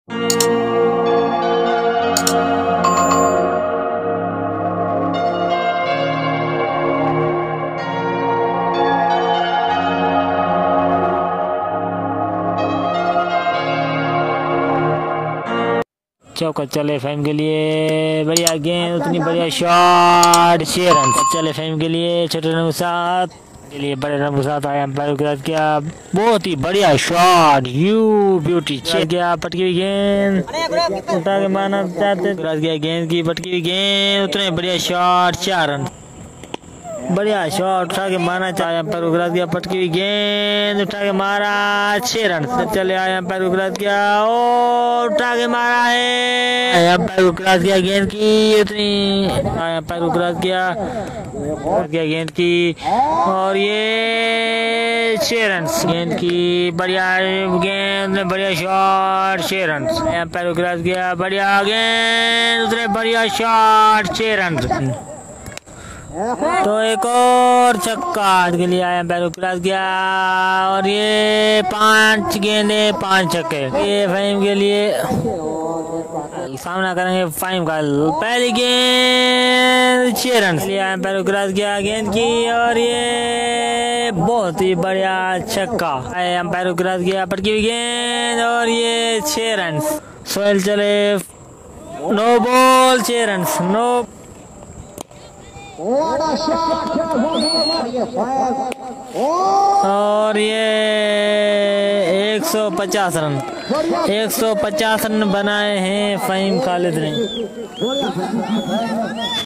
चौका चले फहीम के लिए, बढ़िया गेंद, उतनी बढ़िया शॉट, 6 रन। चले फहीम के लिए, छोटे रन के साथ के लिए बड़े रन के साथ आया अंपायर के साथ किया, बहुत ही बढ़िया शॉट, यू ब्यूटी। गया पटकी हुई गेंद, उठा के मारना चाहते, गया गेंद की पटकी हुई गेंद, उतने बढ़िया शॉट, 4 रन। बढ़िया शॉट उठा के मारना चाहे अंपायर को गिरा दिया, पटकी हुई गेंद उठा के मारा, 6 रन। चले आए अंपायर को गिरा दिया और उठा के मारा है, अंपायर को गिरा दिया गेंद की, उतनी अंपायर को गिरा दिया गेंद की और ये 6 रन। गेंद की बढ़िया गेंद, बढ़िया शॉट, 6 रन। अंपायर को गिरा दिया, बढ़िया गेंद, उतने बढ़िया शॉट, 6 रन। तो एक और छक्का के लिए आया, बैरो क्रॉस गया और ये 5 गेंदे 5 छक्के। ये फहीम के लिए सामना करेंगे फहीम का, पहली गेंद 6 रन। आया बैरो क्रॉस गया गेंद की और ये बहुत ही बढ़िया छक्का। अंपायर क्रॉस गया, पटकी हुई गेंद और ये 6 रन। सोहेल चले, नो बॉल, 6 रन, नो। और ये 150 रन, 150 रन बनाए हैं फहीम खालिद ने।